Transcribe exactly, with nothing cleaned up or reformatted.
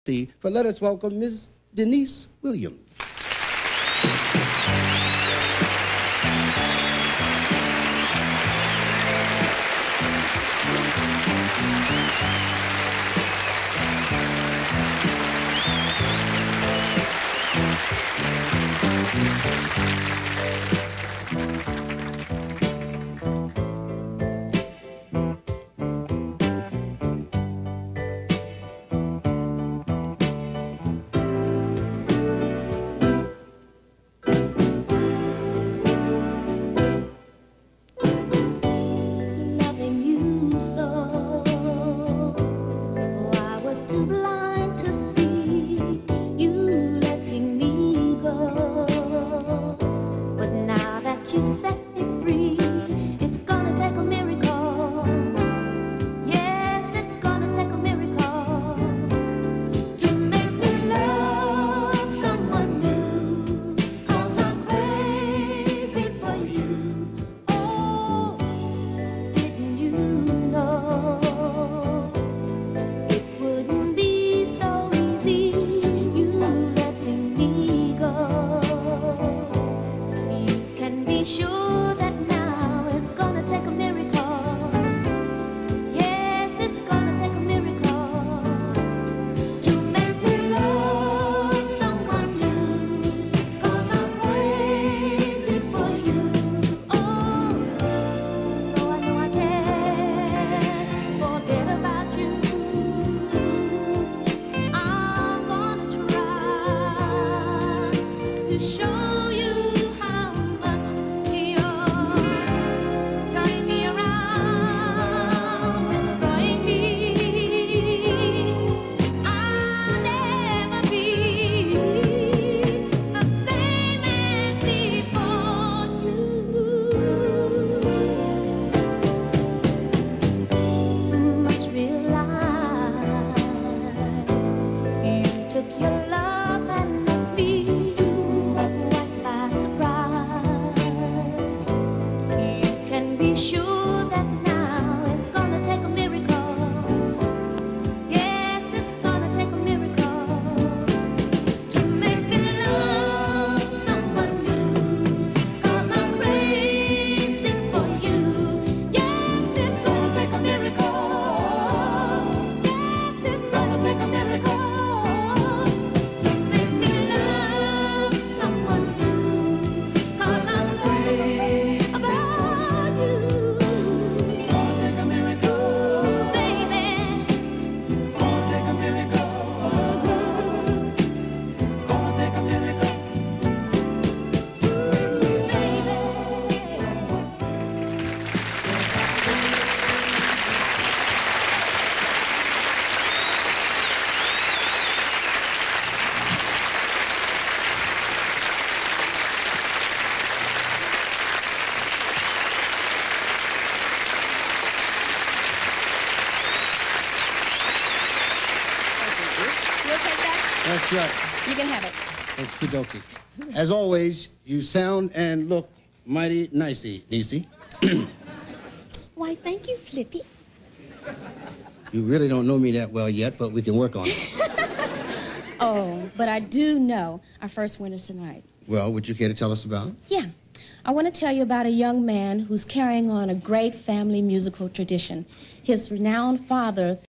Fee. But let us welcome Miss Denise Williams. Too blind to see you letting me go, but now that you've set me free, it's gonna take a miracle. Yes, it's gonna take a miracle to make me love someone new, 'cause I'm crazy for you. Oh, didn't you know? Sure that now it's gonna take a miracle. Yes, it's gonna take a miracle to make me love someone new, 'cause I'm crazy for you. Oh, no, I know I can't forget about you. I'm gonna try to show you That's right. You can have it. Okie dokie. As always, you sound and look mighty nicey, Niecy. Why, thank you, Flippy. You really don't know me that well yet, but we can work on it. Oh, but I do know our first winner tonight. Well, would you care to tell us about it? Yeah. I want to tell you about a young man who's carrying on a great family musical tradition. His renowned father